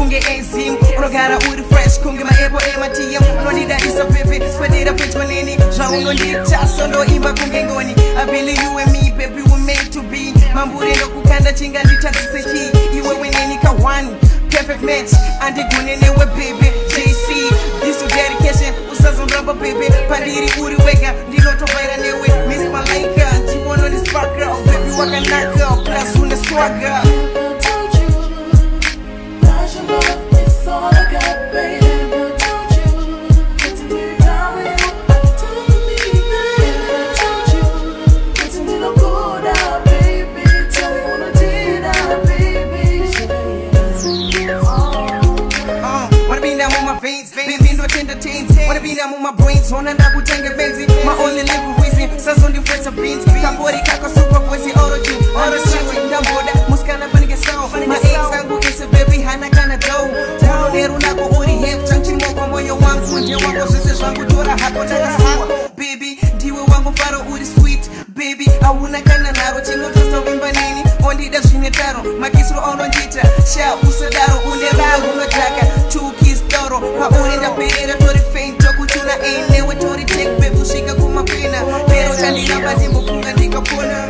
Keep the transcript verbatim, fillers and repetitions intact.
kunge enzim unogara uri fresh kunge maebo ematm unondida isa baby spadira pedyo neni zvaunondita sondoimba kunge ngoni I believe you and me baby we made to be mambure ndokukanda chinga nditadzisechi iwe weneni ka one perfect match andigone newe baby J C this is dedication usazondramba baby pandiri uri wega ndinotovaira newe Miss Malaika ndibono ni sparkle baby wakanaka plus une swagger all I got, baby. Don't you get to be down with you? Don't me, baby. Don't you get to be no good out, baby? Tell me what I did out, baby. Oh, wanna be down with my veins, baby. No tender taints. Wanna be down with my brains. Wanna not go tangle Brezzy. My only little reason. Says on the face of beans. Kabori kaka super voice. Origin, origin. Down boda. Muskana funny sound. My ex angu is a baby. Hana kana dough. Nerunako uri hep chanchimo kwa moyo wangu nje wangu sisi zvangu tora hapo ndakasiwa baby ndiwe wangu faro uri sweet baby auna kana naro chinotosa vimba nini ondida zvine taro makisiro aunondita sha usadaro une vangu unotaka two kiss doro pauri ndaperera tori faint tokutuna enewe tori take baby usvika kumapena lero chandiramba ndimbofunga ndikapona